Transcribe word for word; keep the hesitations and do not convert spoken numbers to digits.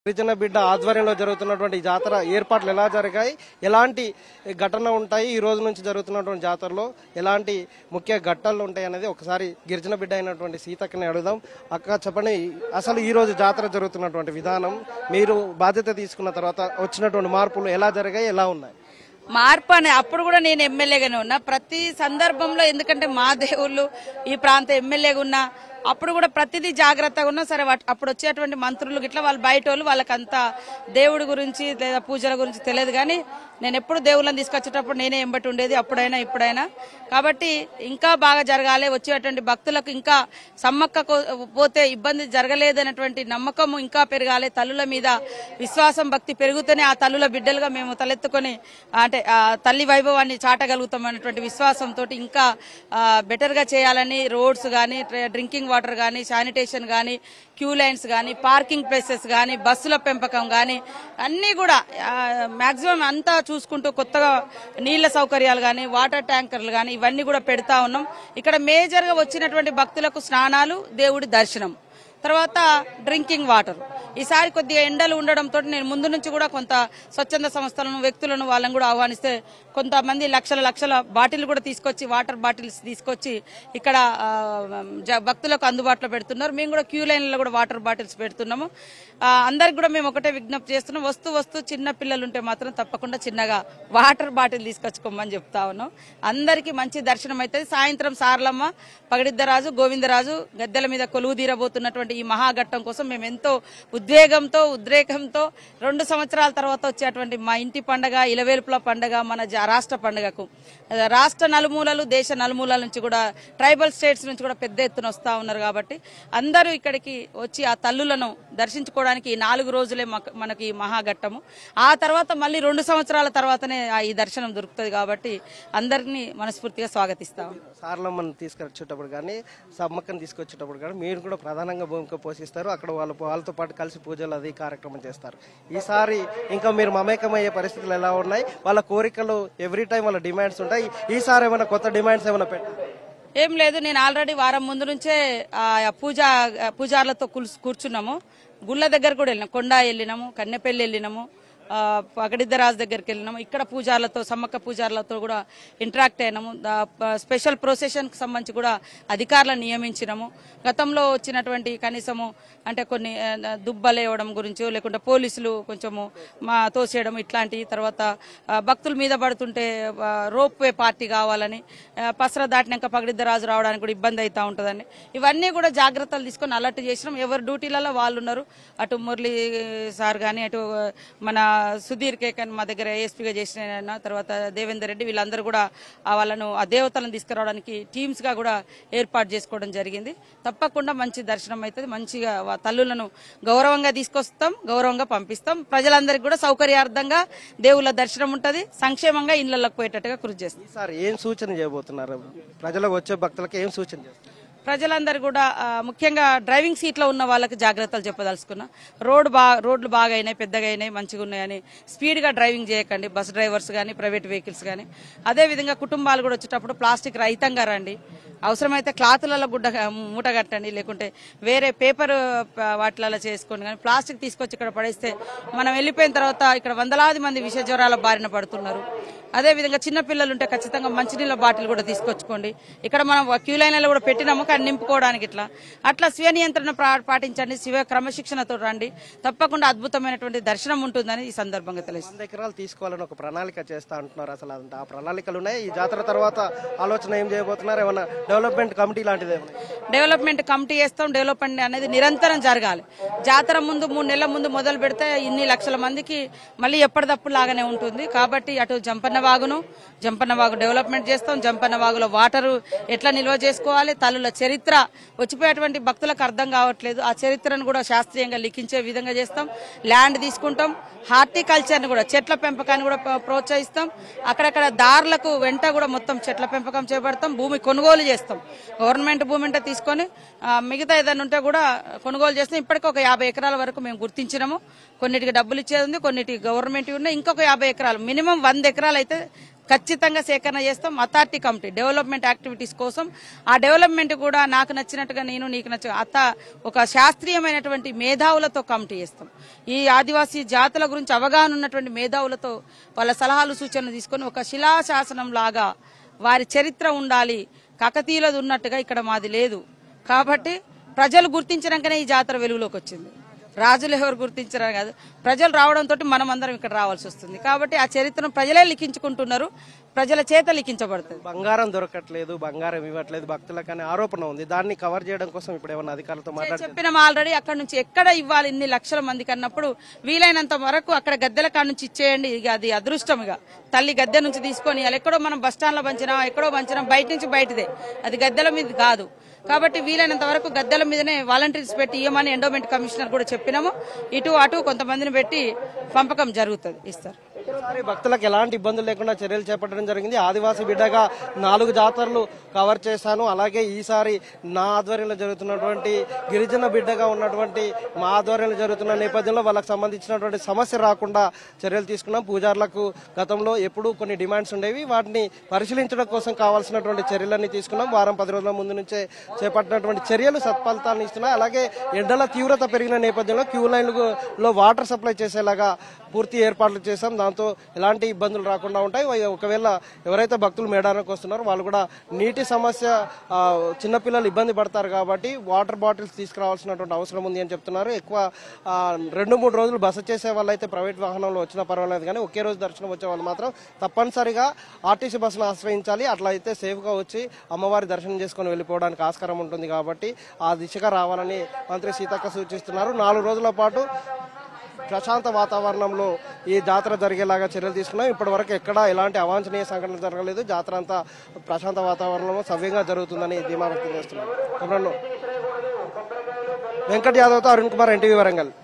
గిరిజన బిడ్డ ఆధ్వర్యంలో జరుగుతున్నటువంటి జాతర ఏర్పాట్లు ఎలా జరిగాయి, ఎలాంటి ఘటన ఉంటాయి, ఈ రోజు నుంచి జరుగుతున్నటువంటి జాతరలో ఎలాంటి ముఖ్య ఘట్టాలు ఉంటాయి అనేది ఒకసారి గిరిజన బిడ్డ అయినటువంటి సీతక్కని అడుగుదాం. అక్క చెప్పండి, అసలు ఈ రోజు జాతర జరుగుతున్నటువంటి విధానం, మీరు బాధ్యత తీసుకున్న తర్వాత వచ్చినటువంటి మార్పులు ఎలా జరిగాయి, ఎలా ఉన్నాయి? మార్పు అనే అప్పుడు కూడా నేను ఎమ్మెల్యేగానే ఉన్నా. ప్రతి సందర్భంలో, ఎందుకంటే మా దేవుళ్ళు ఈ ప్రాంత ఎమ్మెల్యేగా ఉన్నా, అప్పుడు కూడా ప్రతిదీ జాగ్రత్తగా ఉన్నా సరే. అప్పుడు వచ్చేటువంటి మంత్రులు గిట్లా వాళ్ళు బయట వాళ్ళు వాళ్ళకంతా దేవుడి గురించి లేదా పూజల గురించి తెలియదు, కానీ నేను ఎప్పుడు దేవుళ్ళని తీసుకొచ్చేటప్పుడు నేనే ఎంబటి ఉండేది, అప్పుడైనా ఇప్పుడైనా. కాబట్టి ఇంకా బాగా జరగాలి, వచ్చేటువంటి భక్తులకు ఇంకా సమ్మక్క పోతే ఇబ్బంది జరగలేదనేటువంటి నమ్మకం ఇంకా పెరగాలి, తల్లుల మీద విశ్వాసం భక్తి పెరుగుతూనే ఆ తల్లుల బిడ్డలుగా మేము తలెత్తుకొని అంటే ఆ తల్లి వైభవాన్ని చాటగలుగుతాం అనేటువంటి విశ్వాసంతో ఇంకా బెటర్ గా చేయాలని రోడ్స్ గానీ, డ్రింకింగ్ వాటర్ గానీ, శానిటేషన్ గానీ, క్యూ లైన్స్ గానీ, పార్కింగ్ ప్లేసెస్ గానీ, బస్సుల పెంపకం గానీ అన్ని కూడా మాక్సిమం అంతా చూసుకుంటూ కొత్తగా నీళ్ల సౌకర్యాలు గానీ, వాటర్ ట్యాంకర్లు గానీ ఇవన్నీ కూడా పెడతా ఉన్నాం. ఇక్కడ మేజర్ గా వచ్చినటువంటి భక్తులకు స్నానాలు, దేవుడి దర్శనం, తర్వాత డ్రింకింగ్ వాటర్. ఈసారి కొద్దిగా ఎండలు ఉండడంతో నేను ముందు నుంచి కూడా కొంత స్వచ్ఛంద సంస్థలను, వ్యక్తులను వాళ్ళని కూడా ఆహ్వానిస్తే కొంతమంది లక్షల లక్షల బాటిల్ కూడా తీసుకొచ్చి, వాటర్ బాటిల్స్ తీసుకొచ్చి ఇక్కడ భక్తులకు అందుబాటులో పెడుతున్నారు. మేము కూడా క్యూ లైన్లలో కూడా వాటర్ బాటిల్స్ పెడుతున్నాము. అందరికి కూడా మేము ఒకటే విజ్ఞప్తి చేస్తున్నాం, వస్తూ వస్తూ చిన్న పిల్లలు ఉంటే మాత్రం తప్పకుండా చిన్నగా వాటర్ బాటిల్ తీసుకొచ్చుకోమని చెప్తా ఉన్నాం. అందరికీ మంచి దర్శనం అవుతుంది. సాయంత్రం సారలమ్మ, పగడిద్దరాజు, గోవిందరాజు గద్దెల మీద కొలువు తీరబోతున్నటువంటి ఈ మహాఘట్టం కోసం మేము ఎంతో ఉద్వేగంతో, ఉద్రేకంతో రెండు సంవత్సరాల తర్వాత వచ్చేటువంటి మా ఇంటి పండుగ, ఇలవేల్పుల పండుగ, మన రాష్ట్ర పండుగకు రాష్ట్ర నలుమూలలు, దేశ నలుమూలల నుంచి కూడా, ట్రైబల్ స్టేట్స్ నుంచి కూడా పెద్ద ఎత్తున వస్తా ఉన్నారు. కాబట్టి అందరూ ఇక్కడికి వచ్చి ఆ తల్లులను దర్శించుకోవడానికి ఈ నాలుగు రోజులే మనకి మహాఘట్టము. ఆ తర్వాత మళ్ళీ రెండు సంవత్సరాల తర్వాతనే ఈ దర్శనం దొరుకుతుంది. కాబట్టి అందరినీ మనస్ఫూర్తిగా స్వాగతిస్తాం. సారలమ్మని తీసుకొచ్చేటప్పుడు కానీ, సమ్మక్కని తీసుకొచ్చేటప్పుడు కానీ మీరు కూడా ప్రధానంగా భూమిక పోషిస్తారు. అక్కడ వాళ్ళు వాళ్ళతో పాటు కలిసి పూజలు అది కార్యక్రమం చేస్తారు. ఈసారి ఇంకా మీరు మమేకమయ్యే పరిస్థితులు ఎలా ఉన్నాయి? వాళ్ళ కోరికలు ఎవ్రీ టైం వాళ్ళ డిమాండ్స్ ఉంటాయి. ఈసారి ఏమైనా కొత్త డిమాండ్స్ ఏమైనా పెట్టారు? ఏం లేదు, నేను ఆల్రెడీ వారం ముందు నుంచే పూజ పూజార్లతో కూర్చున్నాము. గుళ్ళ దగ్గర కూడా వెళ్ళినాము, కొండ వెళ్ళినాము, కన్నెపల్లి వెళ్ళినాము, పగడిద్దరాజు దగ్గరికి వెళ్ళినాము. ఇక్కడ పూజార్లతో, సమ్మక్క పూజార్లతో కూడా ఇంటరాక్ట్ అయినాము. స్పెషల్ ప్రొసెషన్ కి సంబంధించి కూడా అధికారులను నియమించినాము. గతంలో వచ్చినటువంటి కనీసము అంటే కొన్ని దుబ్బలేవడం గురించి, లేకుంటే పోలీసులు కొంచెము మా తోసేయడం ఇట్లాంటి, తర్వాత భక్తుల మీద పడుతుంటే రోప్ వే పార్టీ కావాలని, పసర దాటినాక పగడిద్దరాజు రావడానికి కూడా ఇబ్బంది అవుతా ఉంటుందని, ఇవన్నీ కూడా జాగ్రత్తలు తీసుకొని అలర్ట్ చేసినాం. ఎవరు డ్యూటీలలో వాళ్ళు ఉన్నారు. అటు మురళి సార్ కానీ, అటు మన సుధీర్ కేకన్ మా దగ్గర ఏఎస్పీగా చేసిన తర్వాత దేవేందర్ రెడ్డి, వీళ్ళందరూ కూడా వాళ్ళను ఆ దేవతలను తీసుకురావడానికి టీమ్స్ గా కూడా ఏర్పాటు చేసుకోవడం జరిగింది. తప్పకుండా మంచి దర్శనం అవుతుంది. మంచిగా తల్లులను గౌరవంగా తీసుకొస్తాం, గౌరవంగా పంపిస్తాం. ప్రజలందరికీ కూడా సౌకర్యార్థంగా దేవుళ్ళ దర్శనం ఉంటది. సంక్షేమంగా ఇళ్లలోకి పోయేటట్టుగా కృషి చేస్తాం. సార్ ఏం సూచన చేయబోతున్నారు ప్రజలకు, వచ్చే భక్తులకు ఏం సూచన చేస్తారు? ప్రజలందరూ కూడా ముఖ్యంగా డ్రైవింగ్ సీట్ లో ఉన్న వాళ్ళకి జాగ్రత్తలు చెప్పదలుచుకున్నా. రోడ్ బాగా రోడ్లు బాగా అయినాయి, పెద్దగా అయినాయి, మంచిగా ఉన్నాయని స్పీడ్ గా డ్రైవింగ్ చేయకండి, బస్ డ్రైవర్స్ గానీ, ప్రైవేట్ వెహికల్స్ గానీ. అదే విధంగా కుటుంబాలు కూడా వచ్చేటప్పుడు ప్లాస్టిక్ రహితంగా రండి. అవసరమైతే క్లాతులలో గుడ్డ మూట కట్టండి, లేకుంటే వేరే పేపర్ వాటిలలో చేసుకోండి. కానీ ప్లాస్టిక్ తీసుకొచ్చి ఇక్కడ పడేస్తే మనం వెళ్ళిపోయిన తర్వాత ఇక్కడ వందలాది మంది విష జ్వరాల బారిన పడుతున్నారు. అదేవిధంగా చిన్నపిల్లలు ఉంటే ఖచ్చితంగా మంచినీళ్ళ బాటిల్ కూడా తీసుకొచ్చుకోండి. ఇక్కడ మనం క్యూ లైన్లలో కూడా పెట్టినాము, కానీ నింపుకోవడానికి ఇట్లా అట్లా స్వీయ నియంత్రణ పాటించండి, శివ క్రమశిక్షణతో రండి. తప్పకుండా అద్భుతమైనటువంటి దర్శనం ఉంటుందని ఈ సందర్భంగా తెలుసు. వంద ఎకరాలు తీసుకోవాలని ఒక ప్రణాళిక చేస్తా అంటున్నారు. అసలు ఆ ప్రణాళికలు ఉన్నాయి? ఈ జాతర తర్వాత ఆలోచన ఏం చేయబోతున్నారు? ఏమన్నా డెవలప్మెంట్ కమిటీ లాంటిది? డెవలప్మెంట్ కమిటీ చేస్తాం. డెవలప్మెంట్ అనేది నిరంతరం జరగాలి. జాతర ముందు మూడు నెలల ముందు మొదలు పెడితే ఇన్ని లక్షల మందికి మళ్ళీ ఎప్పటిదప్పుడు లాగానే ఉంటుంది. కాబట్టి అటు జంపన్న వాగును, జంపన్న వాగు డెవలప్మెంట్ చేస్తాం. జంపన్న వాగులో వాటర్ ఎట్లా నిల్వ చేసుకోవాలి, తల్లుల చరిత్ర వచ్చిపోయేటువంటి భక్తులకు అర్థం కావట్లేదు, ఆ చరిత్రను కూడా శాస్త్రీయంగా లిఖించే విధంగా చేస్తాం. ల్యాండ్ తీసుకుంటాం. హార్టికల్చర్ ని కూడా, చెట్ల పెంపకాన్ని కూడా ప్రోత్సహిస్తాం. అక్కడక్కడ దారులకు వెంట కూడా మొత్తం చెట్ల పెంపకం చేపడతాం. భూమి కొనుగోలు చేస్తాం. గవర్నమెంట్ భూమి అంటే తీసుకొని మిగతా ఏదైనా ఉంటే కూడా కొనుగోలు చేస్తాం. ఇప్పటికీ ఒక యాభై ఎకరాల వరకు మేము గుర్తించినాము. కొన్నిటికి డబ్బులు ఇచ్చేది ఉంది, కొన్నిటికి గవర్నమెంట్ ఉన్నాయి. ఇంకొక యాభై ఎకరాలు మినిమం వంద ఎకరాలు అయితే ఖచ్చితంగా సేకరణ చేస్తాం. అథారిటీ కమిటీ డెవలప్మెంట్ యాక్టివిటీస్ కోసం ఆ డెవలప్మెంట్ కూడా నాకు నచ్చినట్టుగా నేను నీకు నచ్చ అత ఒక శాస్త్రీయమైనటువంటి మేధావులతో కమిటీ చేస్తాం. ఈ ఆదివాసీ జాతుల గురించి అవగాహన ఉన్నటువంటి మేధావులతో వాళ్ళ సలహాలు సూచనలు తీసుకొని ఒక శిలాశాసనం లాగా వారి చరిత్ర ఉండాలి. కాకతీయులది ఉన్నట్టుగా ఇక్కడ మాది లేదు కాబట్టి ప్రజలు గుర్తించడానికనే ఈ జాతర వెలుగులోకి వచ్చింది. రాజులు ఎవరు గుర్తించరా కాదు, ప్రజలు రావడంతో మనం అందరం ఇక్కడ రావాల్సి వస్తుంది. కాబట్టి ఆ చరిత్రను ప్రజలే లిఖించుకుంటున్నారు, ప్రజల చేత లిఖించబడుతుంది. బంగారం దొరకట్లేదు, బంగారం ఇవ్వట్లేదు భక్తులకు అనే ఆరోపణ ఉంది. దాన్ని కవర్ చేయడం కోసం ఇప్పుడు ఏమన్నా అధికారులతో మాట్లాడి చెప్పినాం ఆల్రెడీ. అక్కడ నుంచి ఎక్కడ ఇవ్వాలి ఇన్ని లక్షల మందికి అన్నప్పుడు వీలైనంత వరకు అక్కడ గద్దెల కాడ నుంచి ఇచ్చేయండి. ఇక అది అదృష్టం. ఇక తల్లి గద్దె నుంచి తీసుకొని వాళ్ళు ఎక్కడో మనం బస్ స్టాండ్ లో పంచినా ఎక్కడో పంచినా బయట నుంచి బయటదే, అది గద్దెల మీద కాదు. కాబట్టి వీలైనంత వరకు గద్దెల మీదనే వాలంటీర్స్ పెట్టి ఇవ్వమని ఎండోమెంట్ కమిషనర్ కూడా చెప్పినాము. ఇటు అటు కొంతమందిని పెట్టి పంపకం జరుగుతుంది, ఇస్తారు. భక్తులకు ఎలాంటి ఇబ్బందులు లేకుండా చర్యలు చేపట్టడం జరిగింది. ఆదివాసీ బిడ్డగా నాలుగు జాతరలు కవర్ చేశాను. అలాగే ఈసారి నా ఆధ్వర్యంలో జరుగుతున్నటువంటి గిరిజన బిడ్డగా ఉన్నటువంటి మా ఆధ్వర్యంలో జరుగుతున్న నేపథ్యంలో వాళ్ళకి సంబంధించినటువంటి సమస్య రాకుండా చర్యలు తీసుకున్నాం. పూజారులకు గతంలో ఎప్పుడూ కొన్ని డిమాండ్స్ ఉండేవి, వాటిని పరిశీలించడం కోసం కావాల్సినటువంటి చర్యలన్నీ తీసుకున్నాం. వారం పది రోజుల ముందు నుంచే చేపట్టినటువంటి చర్యలు సత్ఫలితాలను ఇస్తున్నాయి. అలాగే ఎండల తీవ్రత పెరిగిన నేపథ్యంలో క్యూ లైన్లో వాటర్ సప్లై చేసేలాగా పూర్తి ఏర్పాట్లు చేశాం. దాంతో ఎలాంటి ఇబ్బందులు రాకుండా ఉంటాయి. ఒకవేళ ఎవరైతే భక్తులు మేడారానికి వస్తున్నారో వాళ్ళు కూడా నీటి సమస్య, చిన్నపిల్లలు ఇబ్బంది పడతారు కాబట్టి వాటర్ బాటిల్స్ తీసుకురావాల్సినటువంటి అవసరం ఉంది అని చెప్తున్నారు. ఎక్కువ రెండు మూడు రోజులు బస చేసే వాళ్ళు అయితే ప్రైవేట్ వాహనంలో వచ్చినా పర్వాలేదు, కానీ ఒకే రోజు దర్శనం వచ్చే వాళ్ళు మాత్రం తప్పనిసరిగా ఆర్టీసీ బస్సును ఆశ్రయించాలి. అట్లా అయితే సేఫ్గా వచ్చి అమ్మవారి దర్శనం చేసుకుని వెళ్ళిపోవడానికి ఆస్కారం ఉంటుంది. కాబట్టి ఆ దిశగా రావాలని మంత్రి సీతక్క సూచిస్తున్నారు. నాలుగు రోజుల పాటు ప్రశాంత వాతావరణంలో ఈ జాతర జరిగేలాగా చర్యలు తీసుకున్నాం. ఇప్పటి వరకు ఎక్కడా ఎలాంటి అవాంఛనీయ సంఘటనలు జరగలేదు. జాతర అంతా ప్రశాంత వాతావరణంలో సవ్యంగా జరుగుతుందని ధీమా వ్యక్తం చేస్తున్నారు. వెంకట్ యాదవ్తో అరుణ్ కుమార్, ఎన్టీవీ వరంగల్.